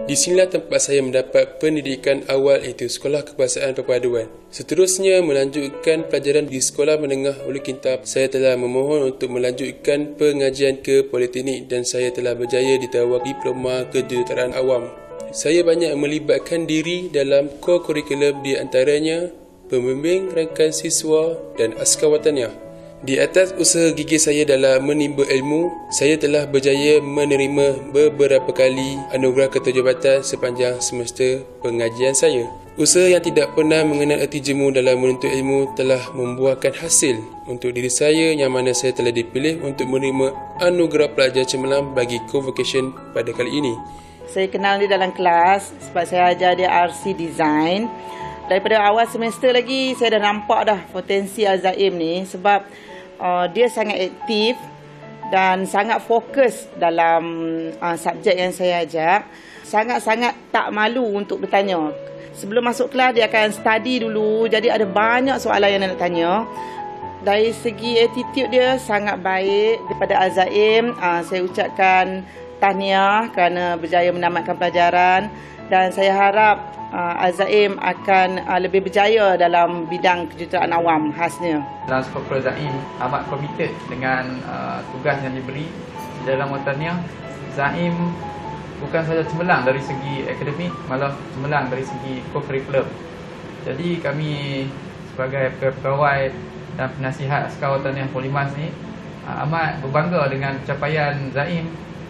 Di sinilah tempat saya mendapat pendidikan awal, iaitu Sekolah Kebahasaan Perpaduan. Seterusnya melanjutkan pelajaran di Sekolah Menengah Ulu Kintab. Saya telah memohon untuk melanjutkan pengajian ke Politeknik dan saya telah berjaya ditawar Diploma Kejuruteraan Awam. Saya banyak melibatkan diri dalam co-curriculum, di antaranya pembimbing rangkaian siswa dan askar wataniah. Di atas usaha gigih saya dalam menimba ilmu, saya telah berjaya menerima beberapa kali anugerah ketua jabatan sepanjang semester pengajian saya. Usaha yang tidak pernah mengenal erti jemu dalam menuntut ilmu telah membuahkan hasil untuk diri saya, yang mana saya telah dipilih untuk menerima anugerah pelajar cemerlang bagi convocation pada kali ini. Saya kenal dia dalam kelas sebab saya ajar dia RC Design. Daripada awal semester lagi saya dah nampak dah potensi Azaim ni, sebab dia sangat aktif dan sangat fokus dalam subjek yang saya ajar. Sangat-sangat tak malu untuk bertanya. Sebelum masuk kelas dia akan study dulu, jadi ada banyak soalan yang nak tanya. Dari segi attitude dia sangat baik. Daripada Azaim, saya ucapkan tahniah kerana berjaya menamatkan pelajaran, dan saya harap Azaim akan lebih berjaya dalam bidang kejuruteraan awam khasnya. Transporter Zaim amat komited dengan tugas yang diberi dalam wataniah. Zaim bukan sahaja cemerlang dari segi akademik, malah cemerlang dari segi co-curriculum. Jadi kami sebagai pegawai dan penasihat askar wataniah Polimas ni amat berbangga dengan pencapaian Zaim,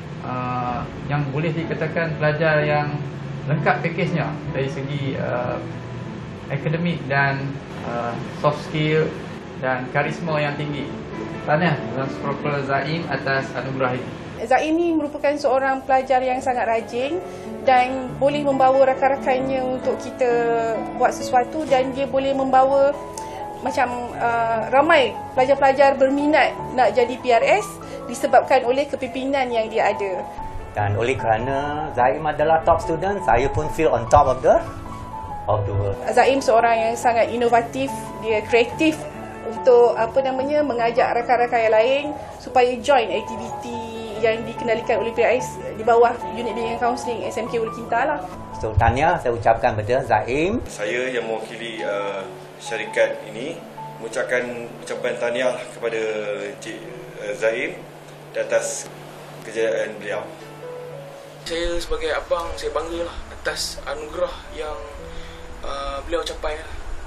yang boleh dikatakan pelajar yang lengkap pakejnya dari segi akademik dan soft skill dan karisma yang tinggi. Tahniah Transporter Zaim atas anugerah ini. Zaim ini merupakan seorang pelajar yang sangat rajin dan boleh membawa rakan-rakannya untuk kita buat sesuatu, dan dia boleh membawa macam ramai pelajar-pelajar berminat nak jadi PRS disebabkan oleh kepimpinan yang dia ada. Dan oleh kerana Zaim adalah top student, saya pun feel on top of the world. Zaim seorang yang sangat inovatif, dia kreatif untuk mengajak rakan-rakan yang lain supaya join aktiviti yang dikendalikan oleh PRS di bawah unit bimbingan kaunseling SMK Ulu Kintab lah. So tahniah saya ucapkan kepada Zaim. Saya yang mewakili syarikat ini mengucapkan ucapan tahniah kepada Encik Zaim di atas kejayaan beliau. Saya sebagai abang, saya banggalah atas anugerah yang beliau capai.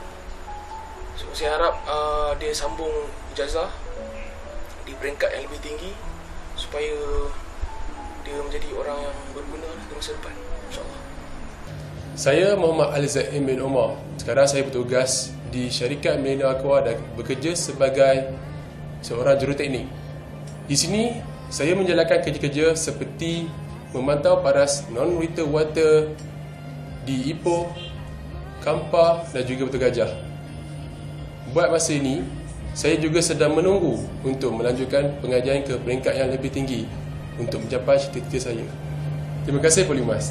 So, saya harap dia sambung ijazah di peringkat yang lebih tinggi supaya dia menjadi orang yang berguna di masa depan, insyaAllah. Saya Muhammad Ali Zaim bin Umar. Sekarang saya bertugas di syarikat Millennium Aqua dan bekerja sebagai seorang juruteknik. Di sini saya menjalankan kerja-kerja seperti memantau paras non-water water di Ipoh, Kampar dan juga Batu Gajah. Buat masa ini, saya juga sedang menunggu untuk melanjutkan pengajian ke peringkat yang lebih tinggi untuk mencapai cita-cita saya. Terima kasih Polimas.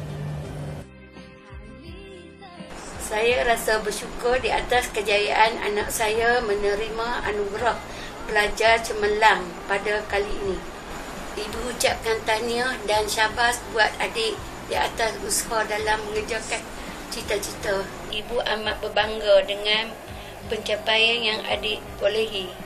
Saya rasa bersyukur di atas kejayaan anak saya menerima anugerah pelajar cemerlang pada kali ini. Ibu ucapkan tahniah dan syabas buat adik di atas usaha dalam mengerjakan cita-cita. Ibu amat berbangga dengan pencapaian yang adik bolehi.